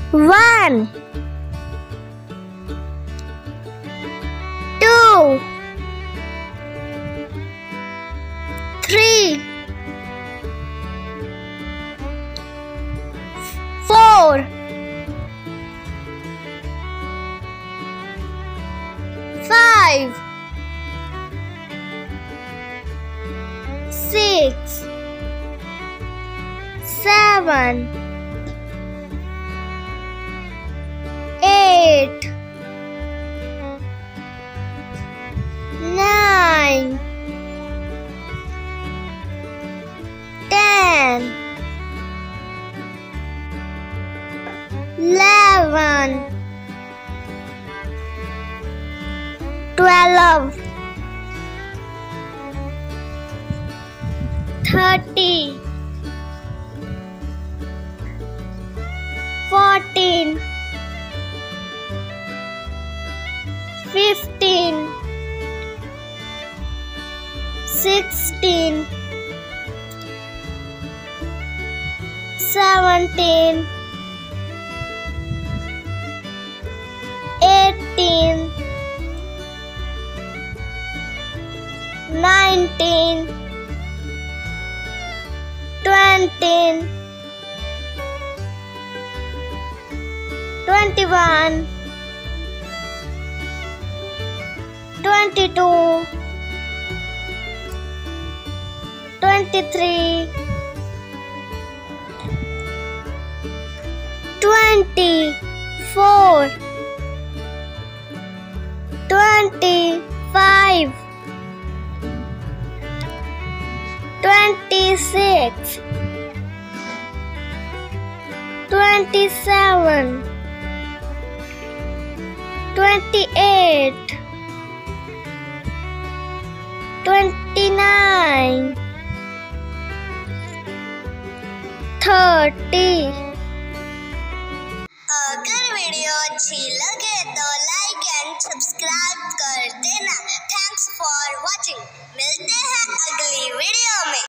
1, 2, 3, 4, 5, 6, 7, 8, 9, 10, 11, 12, 13, 14, 15, 16, 17, 18, 19, 20, 21, 22, 23, 24, 25, 26, 27, 28, 29, 30,